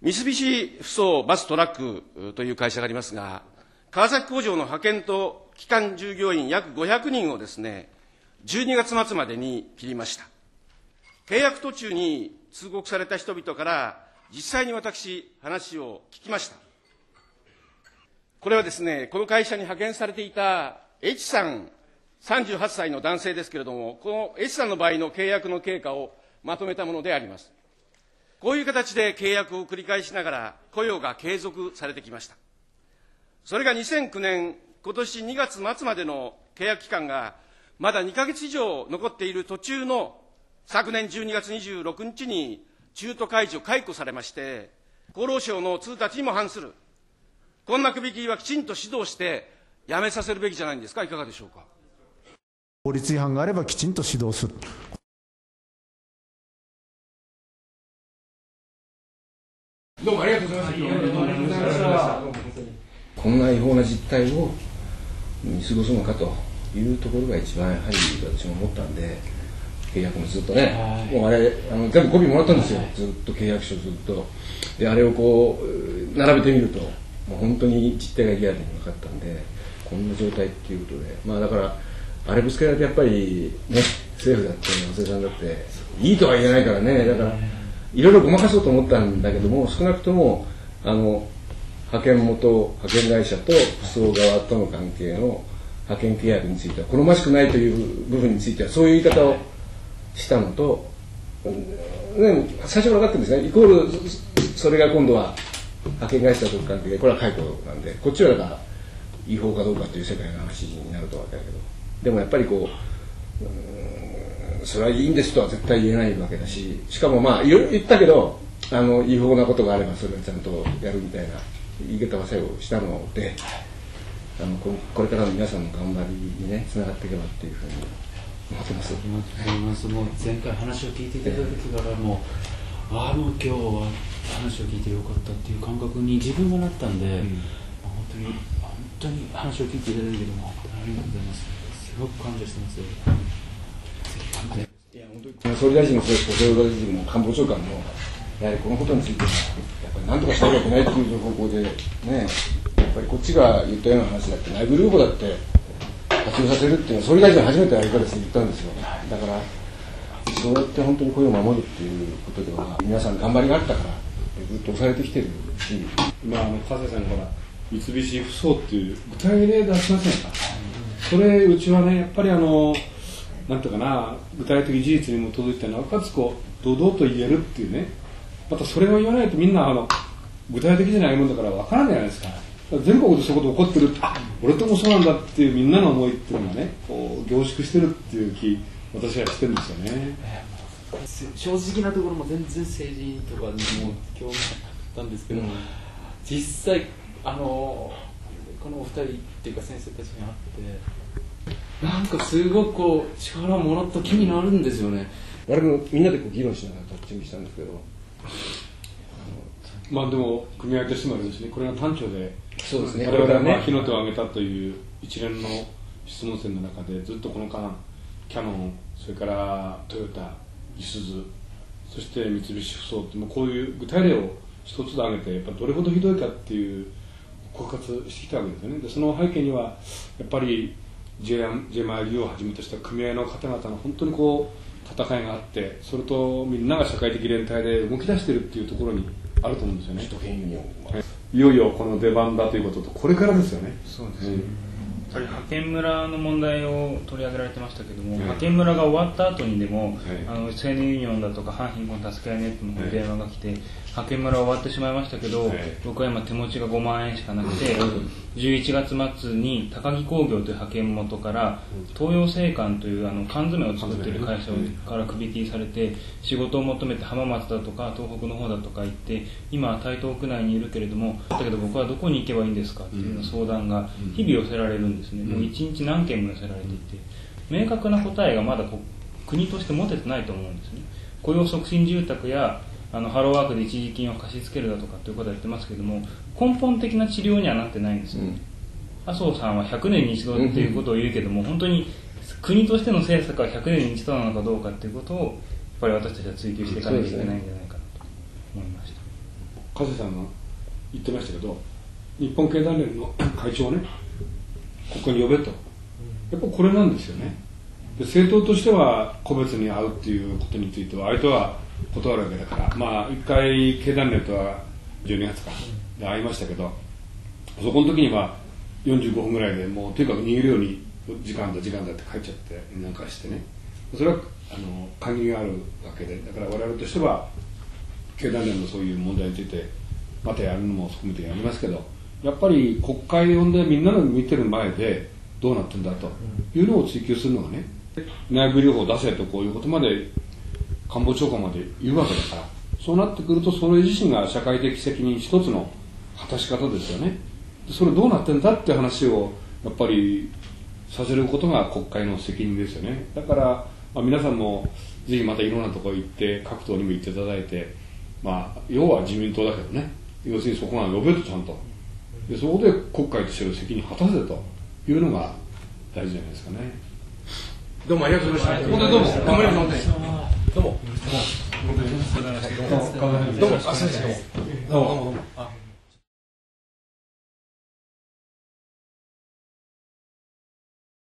三菱ふそうバストラックという会社がありますが、川崎工場の派遣と基幹従業員約500人をですね、12月末までに切りました。契約途中に通告された人々から実際に私、話を聞きました。これはですね、この会社に派遣されていた H さん、38歳の男性ですけれども、この H さんの場合の契約の経過をまとめたものであります。こういう形で契約を繰り返しながら雇用が継続されてきました。それが2009年、今年2月末までの契約期間がまだ2ヶ月以上残っている途中の昨年12月26日に中途解雇されまして、厚労省の通達にも反する、こんな首切りはきちんと指導してやめさせるべきじゃないんですか。いかがでしょうか。 法律違反があればきちんと指導する。 どうもありがとうございました。 こんな違法な実態を見過ごすのかというところが一番やはり私も思ったんで、契約もずっとね、もうあれ全部コピーもらったんですよ。ずっと契約書ずっとで、あれをこう並べてみるともう本当に実態がリアルに分かったんで、こんな状態っていうことで、まあだからあれぶつけられてやっぱりね、政府だって松江さんだっていいとは言えないからね、だからいろいろごまかそうと思ったんだけども、少なくとも派遣会社と不送側との関係の派遣契約については好ましくないという部分についてはそういう言い方をしたのと、ね、最初から分かってるんですね。イコールそれが今度は派遣会社との関係でこれは解雇なんで、こっちはだから違法かどうかという世界の話になるとわけだけど、でもやっぱりこうそれはいいんですとは絶対言えないわけだし、しかもまあいろいろ言ったけど違法なことがあればそれはちゃんとやるみたいな言い方は最後したので、これからの皆さんの頑張りにねつながっていけばっていうふうに思ってます。 もう前回話を聞いていただいた時からもうもう今日は話を聞いてよかったっていう感覚に自分がなったんで、本当に話を聞いていただいてどうもありがとうございます。すごく感謝してます。 いや本当に総理大臣もそうですけど、総理大臣も官房長官もやはりこのことについてはやっぱり何とかしなきゃいけないっていう方向でね、やっぱりこっちが言ったような話だって内部留保だって活用させるっていうのは総理大臣初めてあれから言ったんですよ。だからそうやって本当に雇用を守るっていうことでは皆さん頑張りがあったからずっと押されてきてるし、 今笠井さんから三菱ふそうっていう具体例出しませんか。それうちはねやっぱりなんていうかな、具体的事実に基づいてなおかつこう堂々と言えるっていうね、またそれを言わないとみんな具体的じゃないもんだから分からないじゃないですか。全国でそういうこと起こってる、俺ともそうなんだっていうみんなの思いっていうのがねこう凝縮してるっていう気私はしてるんですよね。 正直なところも全然政治とかにも興味なかったんですけど、実際このお二人っていうか先生たちに会ってなんかすごくこう力をもらった気になるんですよね。 我々もみんなでこう議論しながら準備したんですけど、 まあでも組合としてもあれですね、これが単調で、 そうですね、 我々は火の手を挙げたという一連の質問戦の中でずっとこの間キヤノン、それからトヨタ、いすゞ、そして三菱ふそうってこういう具体例を一つで挙げてやっぱどれほどひどいかっていう告発してきたわけですよね。でその背景にはやっぱり JMIU をはじめとした組合の方々の本当にこう戦いがあって、それとみんなが社会的連帯で動き出しているっていうところにあると思うんですよね。いよいよこの出番だということとこれからですよね。 そうですね、やっぱり派遣村の問題を取り上げられてましたけども、派遣村が終わった後にでも、青年ユニオンだとか反貧困助け合いネットの方に電話が来て、派遣村は終わってしまいましたけど、僕は今手持ちが5万円しかなくて、11月末に高木工業という派遣元から東洋製缶という缶詰を作っている会社から首切りされて、仕事を求めて浜松だとか東北の方だとか行って、今台東区内にいるけれども、だけど僕はどこに行けばいいんですかっていうような相談が日々寄せられるんですね。もう1日何件も寄せられていて、明確な答えがまだ国として持ててないと思うんですね。雇用促進住宅やハローワークで一時金を貸し付けるだとかということをやってますけども、根本的な治療にはなってないんですよ、麻生さんは100年に一度っていうことを言うけども、本当に国としての政策は100年に一度なのかどうかっていうことをやっぱり私たちは追求していかなきゃいけないんじゃないかなと思いました。 加瀬さんが言ってましたけど、日本経団連の会長をね、ここに呼べと、やっぱこれなんですよね。で政党としては個別に会うっていうことについては相手は断るわけだから、まあ一回経団連とは12月かで会いましたけど、そこの時には45分ぐらいでもうとにかく逃げるように時間だって帰っちゃってなんかしてね、それは限りがあるわけで、だから我々としては経団連のそういう問題についてまたやるのも含めてやりますけど、やっぱり国会呼んでみんなの見てる前でどうなってんだというのを追求するのがね、内部留保を出せとこういうことまで官房長官まで言うわけだから、そうなってくるとそれ自身が社会的責任一つの果たし方ですよね。それどうなってんだって話をやっぱりさせることが国会の責任ですよね。だから、皆さんもぜひまたいろんなところ行って各党にも行っていただいて、要は自民党だけどね、要するにそこが呼べとちゃんとで、そこで国会としての責任を果たせというのが大事じゃないですかね。 どうもありがとうございました。本当にどうも頑張りました。どうも。どうも。どうも。あ、すみません。どうも。どうも。